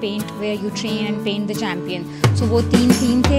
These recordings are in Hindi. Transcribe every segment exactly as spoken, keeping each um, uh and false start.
paint where you train and paint the champion. So वो तीन थीम थे.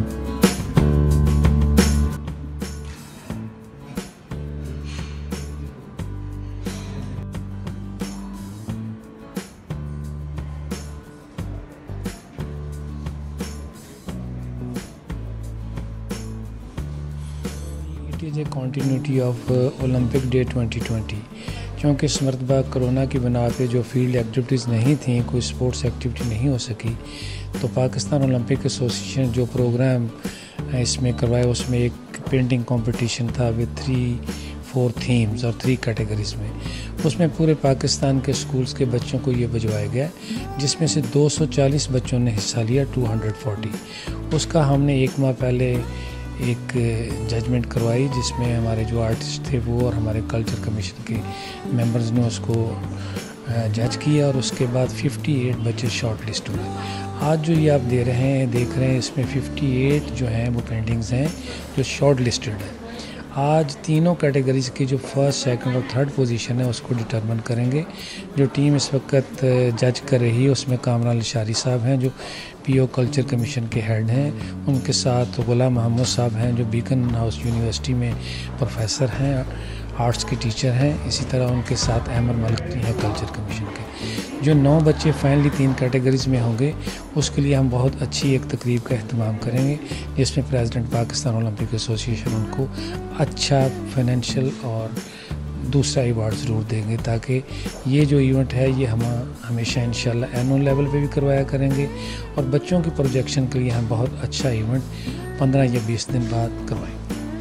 It is a continuity of uh, Olympic Day twenty twenty. क्योंकि इस मरतबा कोरोना की बिना पे जो फील्ड एक्टिविटीज़ नहीं थी, कोई स्पोर्ट्स एक्टिविटी नहीं हो सकी, तो पाकिस्तान ओलंपिक एसोसिएशन जो प्रोग्राम इसमें करवाया उसमें एक पेंटिंग कंपटीशन था विद थ्री फोर थीम्स और थ्री कैटेगरीज़ में. उसमें पूरे पाकिस्तान के स्कूल्स के बच्चों को ये भिजवाया गया, जिसमें से दो सौ चालीस बच्चों ने हिस्सा लिया, दो सौ चालीस. उसका हमने एक माह पहले एक जजमेंट करवाई, जिसमें हमारे जो आर्टिस्ट थे वो और हमारे कल्चर कमीशन के मेंबर्स ने उसको जज किया और उसके बाद अट्ठावन बच्चे शॉर्ट लिस्ट हुए. आज जो ये आप दे रहे हैं देख रहे हैं इसमें अट्ठावन जो हैं वो पेंटिंग्स हैं जो शॉर्ट लिस्टेड हैं. आज तीनों कैटेगरीज़ की जो फर्स्ट सेकंड और थर्ड पोजीशन है उसको डिटरमिन करेंगे. जो टीम इस वक्त जज कर रही है उसमें कामरान लशारी साहब हैं जो पीओ कल्चर कमीशन के हेड हैं. उनके साथ गुलाम मोहम्मद साहब हैं जो बीकन हाउस यूनिवर्सिटी में प्रोफेसर हैं, आर्ट्स के टीचर हैं. इसी तरह उनके साथ अहमर मलिक हैं कल्चर कमीशन के. जो नौ बच्चे फाइनली तीन कैटेगरीज़ में होंगे उसके लिए हम बहुत अच्छी एक तकरीब का अहतमाम करेंगे, जिसमें प्रेसिडेंट पाकिस्तान ओलंपिक एसोसिएशन उनको अच्छा फाइनेंशियल और दूसरा अवार्ड ज़रूर देंगे, ताकि ये जो इवेंट है ये हम हमेशा इंशाल्लाह एनुअल लेवल पे भी करवाया करेंगे और बच्चों की प्रोजेक्शन के लिए हम बहुत अच्छा इवेंट पंद्रह या बीस दिन बाद करवाएंगे.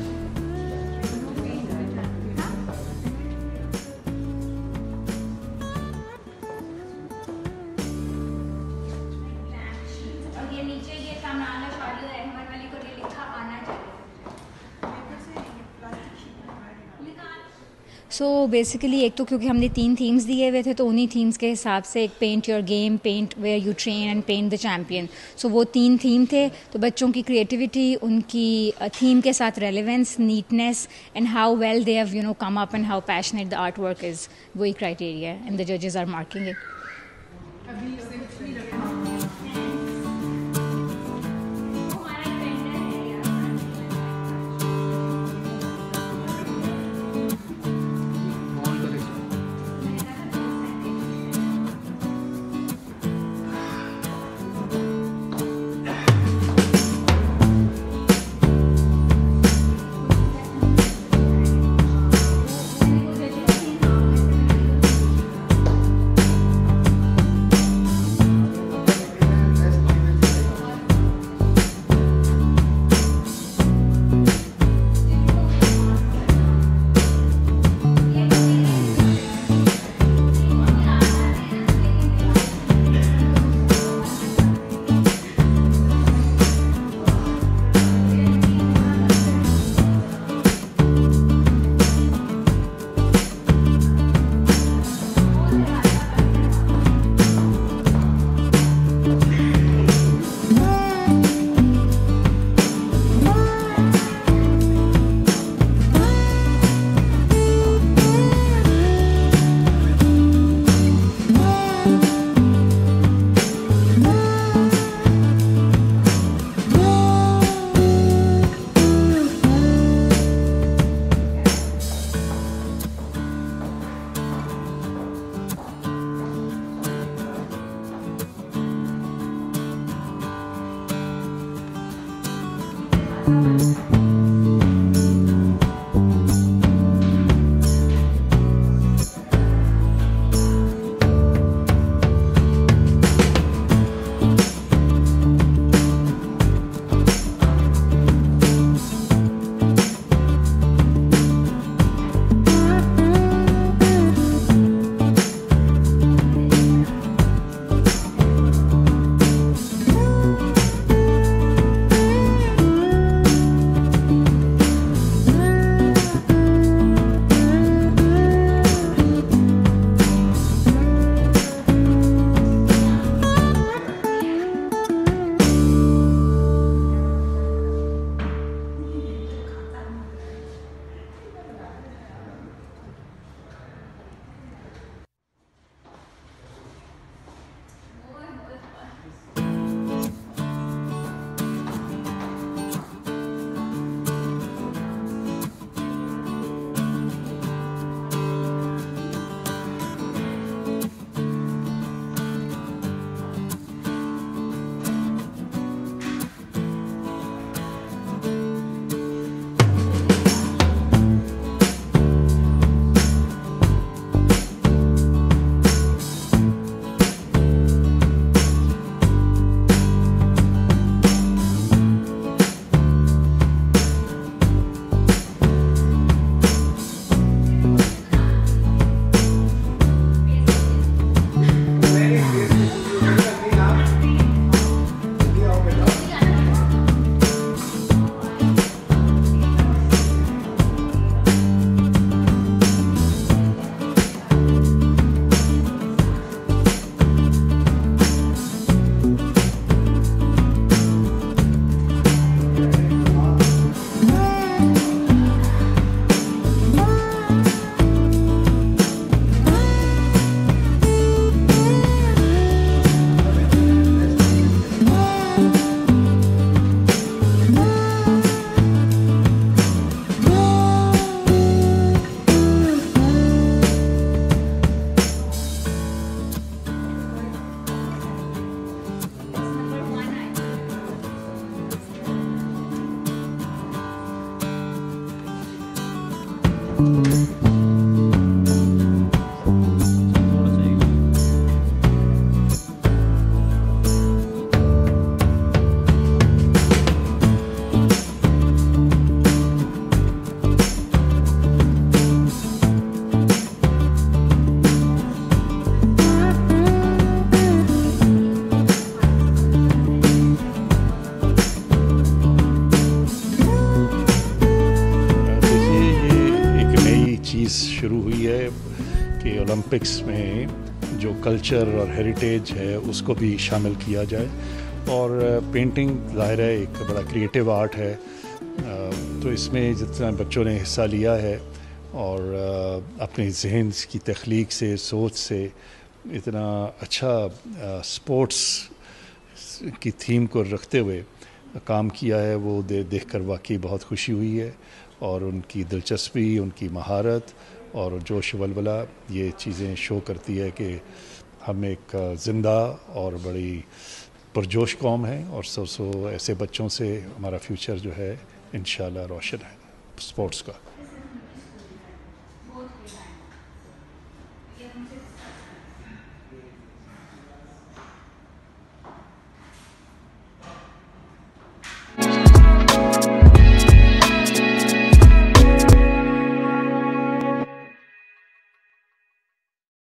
ये नीचे ये कमरान लशारी और अहमर मलिक को ये लिखा आना चाहिए. सो बेसिकली एक तो क्योंकि हमने तीन थीम्स दिए हुए थे तो उन्हीं थीम्स के हिसाब से एक paint your game, paint where you train and paint the champion. So वो तीन थीम थे, तो बच्चों की क्रिएटिविटी, उनकी थीम के साथ relevance, neatness and how well they have you know come up and how passionate the art work is, वही क्राइटेरिया है एंड द जजेस आर मार्किंग इट. ओलंपिक्स में जो कल्चर और हेरिटेज है उसको भी शामिल किया जाए। और पेंटिंग ज़ाहिर है एक बड़ा क्रिएटिव आर्ट है, तो इसमें जितना बच्चों ने हिस्सा लिया है और अपने जहन की तख्लीक से, सोच से इतना अच्छा स्पोर्ट्स की थीम को रखते हुए काम किया है, वो दे देख कर वाकई बहुत खुशी हुई है। और उनकी दिलचस्पी, उनकी महारत और जोश वलवला, ये चीज़ें शो करती है कि हम एक ज़िंदा और बड़ी पुरजोश कौम है। और सो सो ऐसे बच्चों से हमारा फ्यूचर जो है इंशाल्लाह रोशन है स्पोर्ट्स का।